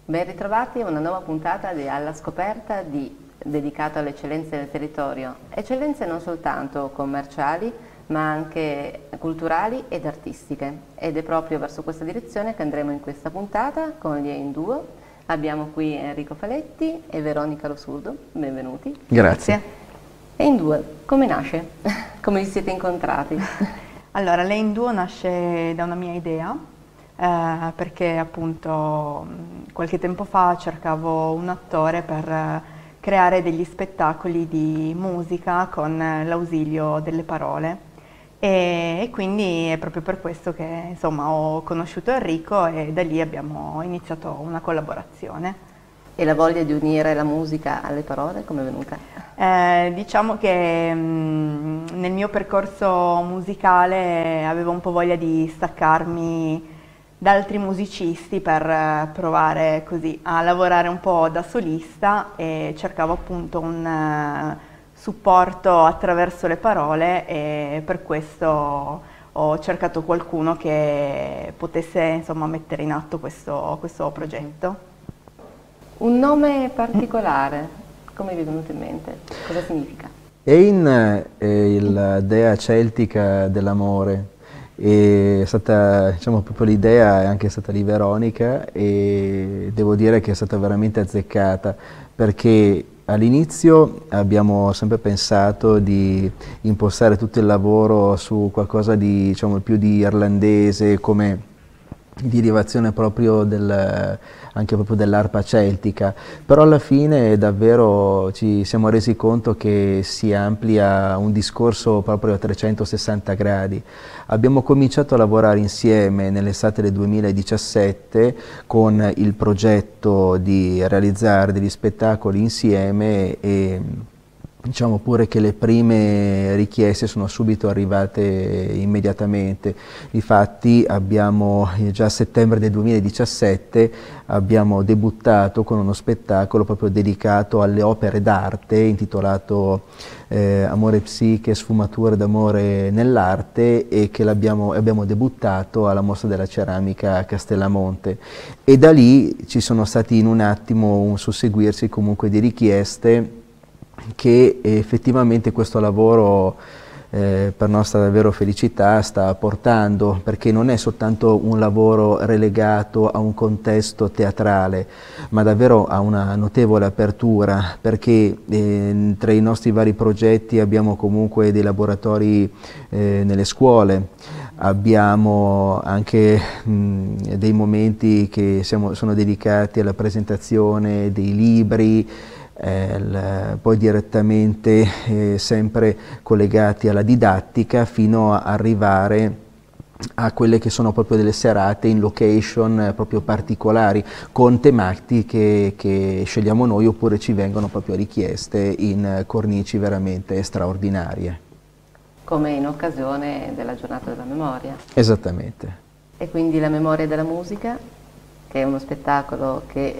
Ben ritrovati a una nuova puntata di Alla Scoperta dedicata alle eccellenze del territorio. Eccellenze non soltanto commerciali, ma anche culturali ed artistiche. Ed è proprio verso questa direzione che andremo in questa puntata con gli In Duo. Abbiamo qui Enrico Faletti e Veronica Losurdo. Benvenuti. Grazie. E In Duo, come nasce? Come vi siete incontrati? Allora, le In Duo nasce da una mia idea, perché appunto qualche tempo fa cercavo un attore per creare degli spettacoli di musica con l'ausilio delle parole e quindi è proprio per questo che insomma ho conosciuto Enrico e da lì abbiamo iniziato una collaborazione. E la voglia di unire la musica alle parole, come è venuta? Diciamo che nel mio percorso musicale avevo un po' voglia di staccarmi da altri musicisti per provare così a lavorare un po' da solista e cercavo appunto un supporto attraverso le parole e per questo ho cercato qualcuno che potesse insomma mettere in atto questo progetto. Un nome particolare, come vi è venuto in mente? Cosa significa? Ein è la dea celtica dell'amore. È stata, diciamo, proprio l'idea è anche stata di Veronica e devo dire che è stata veramente azzeccata perché all'inizio abbiamo sempre pensato di impostare tutto il lavoro su qualcosa di, diciamo, più di irlandese come di derivazione proprio anche proprio dell'arpa celtica, però alla fine davvero ci siamo resi conto che si amplia un discorso proprio a 360 gradi. Abbiamo cominciato a lavorare insieme nell'estate del 2017 con il progetto di realizzare degli spettacoli insieme e diciamo pure che le prime richieste sono subito arrivate immediatamente. Difatti abbiamo già a settembre del 2017 abbiamo debuttato con uno spettacolo proprio dedicato alle opere d'arte intitolato Amore Psiche, sfumature d'amore nell'arte e che abbiamo debuttato alla Mostra della Ceramica a Castellamonte e da lì ci sono stati in un attimo un susseguirsi comunque di richieste che effettivamente questo lavoro per nostra davvero felicità sta portando, perché non è soltanto un lavoro relegato a un contesto teatrale, ma davvero a una notevole apertura, perché tra i nostri vari progetti abbiamo comunque dei laboratori nelle scuole, abbiamo anche dei momenti che sono dedicati alla presentazione dei libri, poi direttamente sempre collegati alla didattica fino a arrivare a quelle che sono proprio delle serate in location proprio particolari con tematiche che scegliamo noi oppure ci vengono proprio richieste in cornici veramente straordinarie. Come in occasione della giornata della memoria. Esattamente. E quindi la memoria della musica, che è uno spettacolo che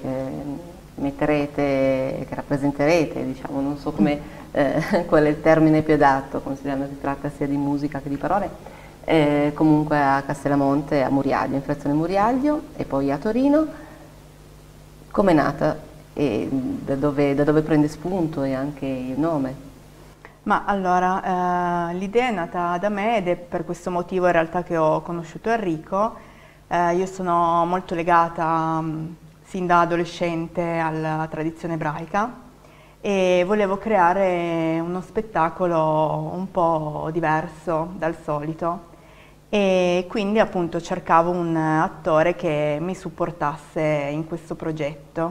metterete, che rappresenterete, diciamo, non so come, qual è il termine più adatto, considerando che si tratta sia di musica che di parole, comunque a Castellamonte, a Muriaglio, in frazione Muriaglio e poi a Torino. Com'è nata e da dove prende spunto e anche il nome? Ma allora, l'idea è nata da me ed è per questo motivo in realtà che ho conosciuto Enrico. Io sono molto legata sin da adolescente alla tradizione ebraica e volevo creare uno spettacolo un po' diverso dal solito e quindi appunto cercavo un attore che mi supportasse in questo progetto.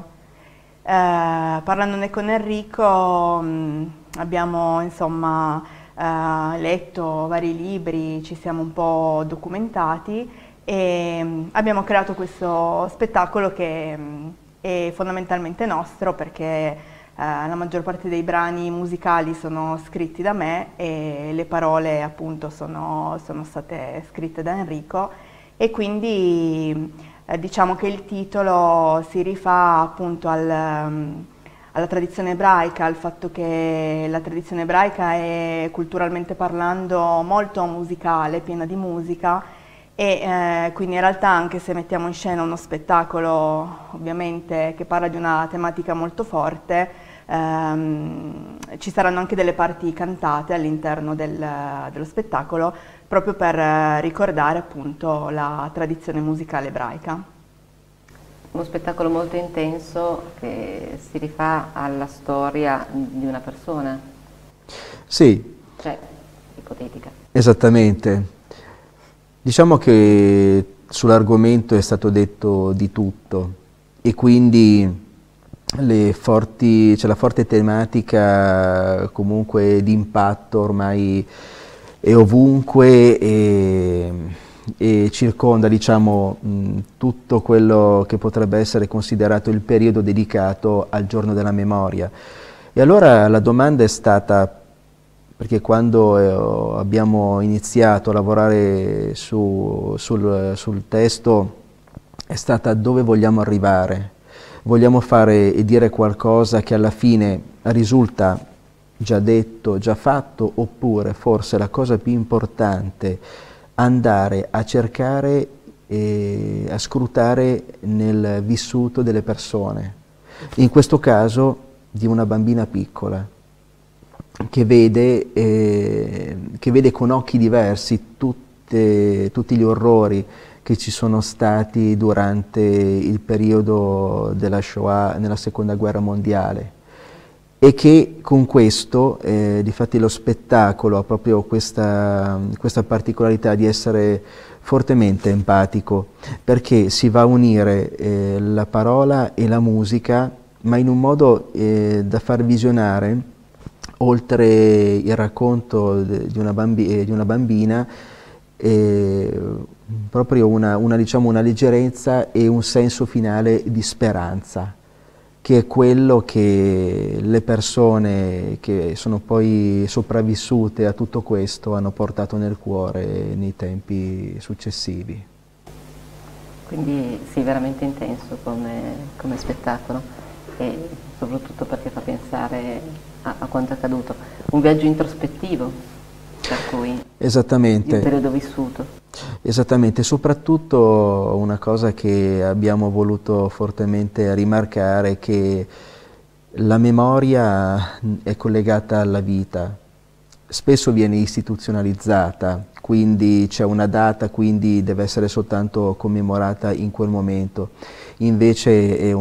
Parlandone con Enrico abbiamo insomma letto vari libri, ci siamo un po' documentati e abbiamo creato questo spettacolo che è fondamentalmente nostro perché la maggior parte dei brani musicali sono scritti da me e le parole appunto sono state scritte da Enrico e quindi diciamo che il titolo si rifà appunto alla tradizione ebraica, al fatto che la tradizione ebraica è culturalmente parlando molto musicale, piena di musica e quindi in realtà, anche se mettiamo in scena uno spettacolo ovviamente che parla di una tematica molto forte, ci saranno anche delle parti cantate all'interno dello spettacolo, proprio per ricordare appunto la tradizione musicale ebraica. Uno spettacolo molto intenso che si rifà alla storia di una persona. Sì. Cioè, ipotetica. Esattamente. Diciamo che sull'argomento è stato detto di tutto e quindi c'è la forte tematica comunque di impatto ormai è ovunque e circonda, diciamo, tutto quello che potrebbe essere considerato il periodo dedicato al giorno della memoria. E allora la domanda è stata, perché quando abbiamo iniziato a lavorare sul testo è stata: dove vogliamo arrivare? Vogliamo fare e dire qualcosa che alla fine risulta già detto, già fatto, oppure forse la cosa più importante, andare a cercare e a scrutare nel vissuto delle persone, in questo caso di una bambina piccola che vede con occhi diversi tutti gli orrori che ci sono stati durante il periodo della Shoah nella Seconda Guerra Mondiale, e che con questo, difatti lo spettacolo ha proprio questa particolarità di essere fortemente empatico, perché si va a unire la parola e la musica, ma in un modo da far visionare, oltre il racconto di una bambina, proprio diciamo, una leggerezza e un senso finale di speranza, che è quello che le persone che sono poi sopravvissute a tutto questo hanno portato nel cuore nei tempi successivi. Quindi sì, veramente intenso come spettacolo, e soprattutto perché fa pensare a quanto è accaduto. Un viaggio introspettivo, per cui, esattamente, di un periodo vissuto. Esattamente, soprattutto una cosa che abbiamo voluto fortemente rimarcare è che la memoria è collegata alla vita, spesso viene istituzionalizzata, quindi c'è una data, quindi deve essere soltanto commemorata in quel momento, invece è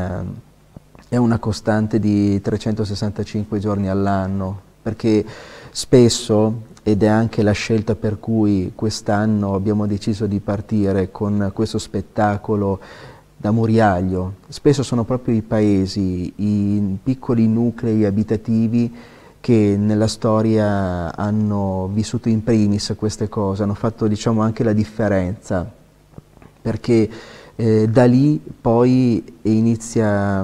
una costante di 365 giorni all'anno, perché spesso, ed è anche la scelta per cui quest'anno abbiamo deciso di partire con questo spettacolo da Muriaglio, spesso sono proprio i paesi, i piccoli nuclei abitativi che nella storia hanno vissuto in primis queste cose, hanno fatto, diciamo, anche la differenza, perché da lì poi inizia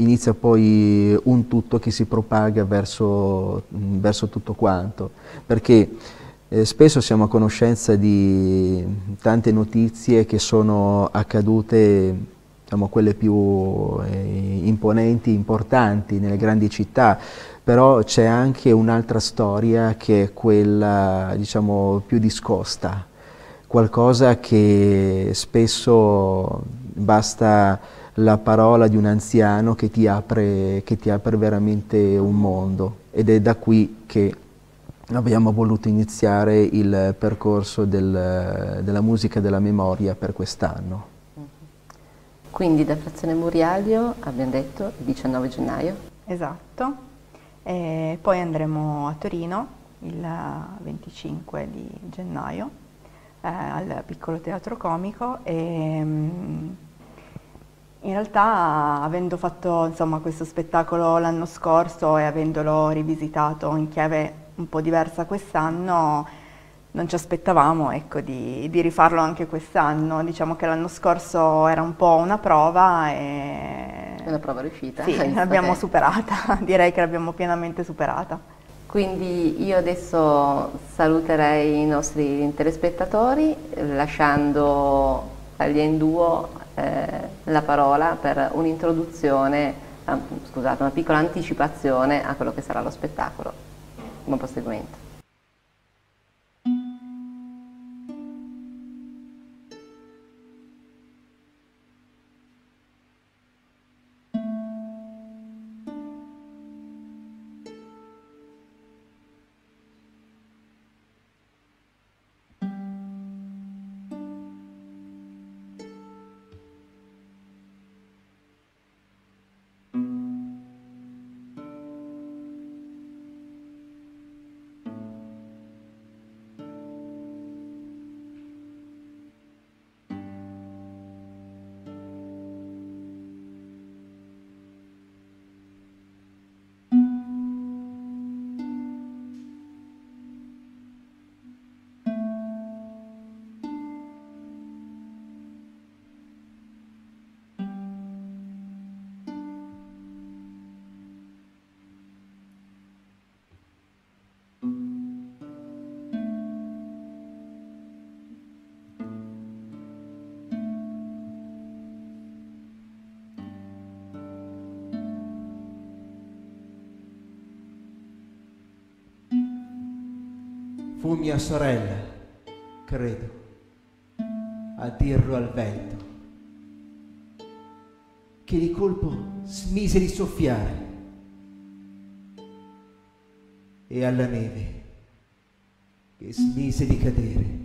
poi un tutto che si propaga verso tutto quanto, perché spesso siamo a conoscenza di tante notizie che sono accadute, diciamo, quelle più imponenti, importanti nelle grandi città, però c'è anche un'altra storia che è quella, diciamo, più discosta, qualcosa che spesso basta la parola di un anziano che ti apre veramente un mondo, ed è da qui che abbiamo voluto iniziare il percorso della musica della memoria per quest'anno. Quindi da Frazione Muriaglio abbiamo detto il 19 gennaio. Esatto, e poi andremo a Torino il 25 di gennaio al Piccolo Teatro Comico, e in realtà, avendo fatto, insomma, questo spettacolo l'anno scorso e avendolo rivisitato in chiave un po' diversa quest'anno, non ci aspettavamo, ecco, di rifarlo anche quest'anno. Diciamo che l'anno scorso era un po' una prova e... Una prova riuscita. Sì, l'abbiamo superata, direi che l'abbiamo pienamente superata. Quindi io adesso saluterei i nostri telespettatori, lasciando agli Enduo la parola per un'introduzione, scusate, una piccola anticipazione a quello che sarà lo spettacolo. Buon proseguimento. Fu mia sorella, credo, a dirlo al vento, che di colpo smise di soffiare, e alla neve che smise di cadere.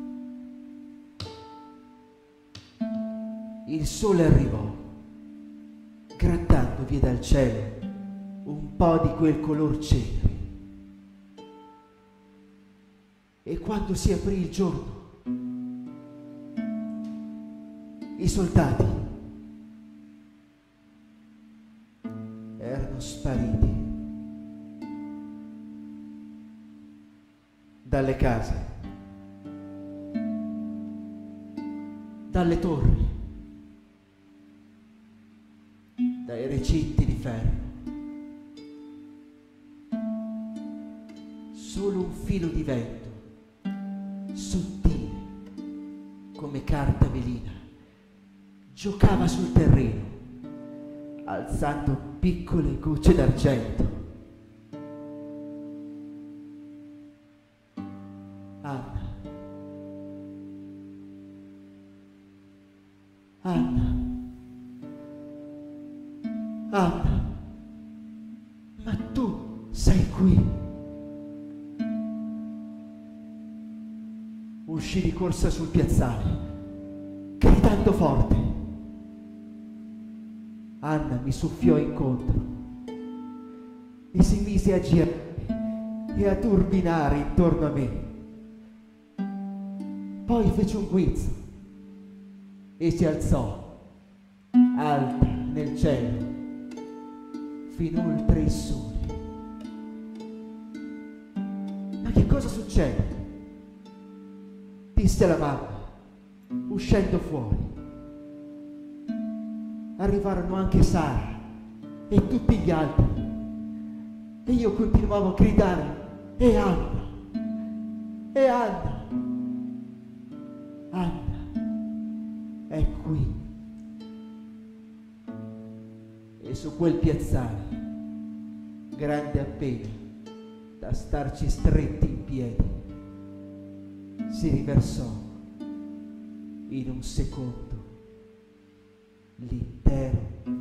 Il sole arrivò, grattando via dal cielo un po' di quel color cenere. E quando si aprì il giorno, i soldati erano spariti dalle case, dalle torri, dai recinti di ferro. Solo un filo di vento, sottile come carta velina, giocava sul terreno, alzando piccole gocce d'argento. Anna, Anna, Anna, ma tu sei qui. Uscì di corsa sul piazzale, gridando forte. Anna mi soffiò incontro e si mise a girare e a turbinare intorno a me. Poi fece un guizzo e si alzò, alta nel cielo, fino oltre il sole. Ma che cosa succede? Disse la mamma, uscendo fuori. Arrivarono anche Sara e tutti gli altri, e io continuavo a gridare: e Anna, e Anna, Anna è qui. E su quel piazzale, grande appena da starci stretti in piedi, si riversò in un secondo l'intero